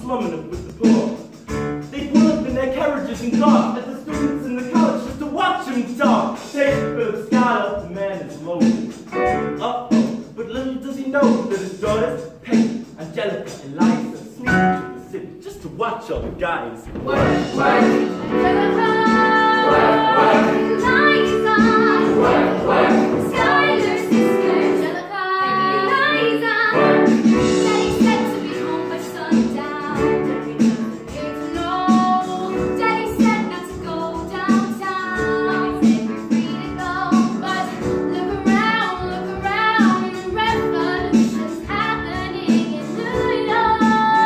slumming with the poor. They pull up in their carriages and gawk at the students in the college just to watch them talk. Take Philip Scott up, the man is loaded. Uh-oh, but little does he know that his daughters, Peggy, Angelica, and Liza, sneak into the city just to watch all the guys. Work, Angelica, Liza, Skylar's sister, Angelica, Liza. Daddy said to be home by sundown. Daddy doesn't need to know. Daddy said not to go downtown. Daddy said you're free to go, but look around, revolution's happening in New York.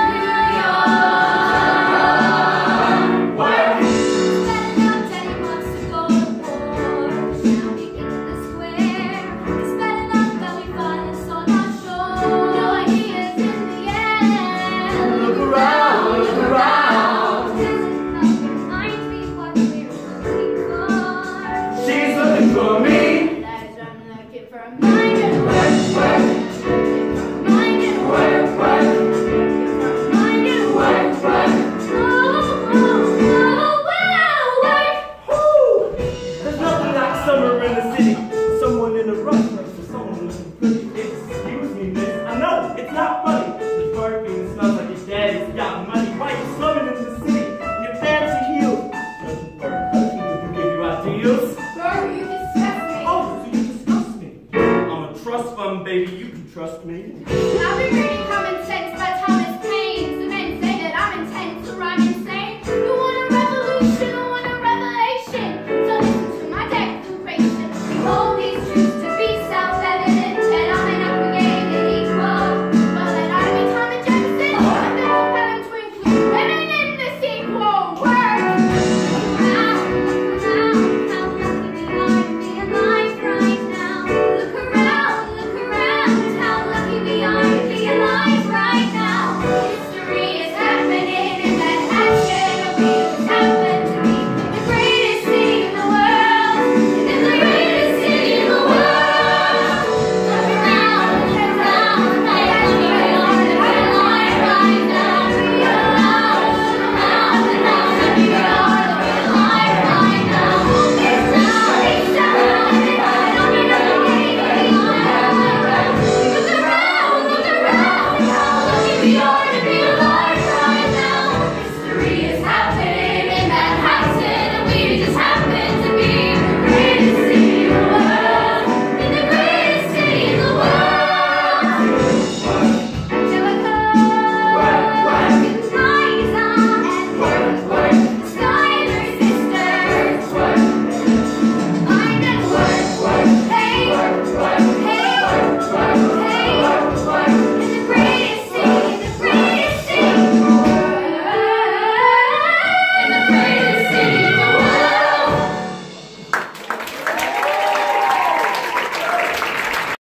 Daddy wants to go to war. Shouting in the square. It's bad enough that we violence on our shore. No ideas in the air. Look around, look around. This is not remind me what we're looking for. She's looking for me. As I'm looking for a mind and work. Looking for a mind and work. Looking for a mind and work. Woo! There's nothing like summer in the city. Someone in a rush next to someone looking pretty. Excuse me, miss. I know, it's not funny. The perfume smells like your daddy's got money. Why you slumming in the city? Your fancy heels. Doesn't work. Doesn't give you ideals. Bro, you disgust me. Oh, so you disgust me. I'm a trust fund, baby. You can trust me. I've been reading common sense, but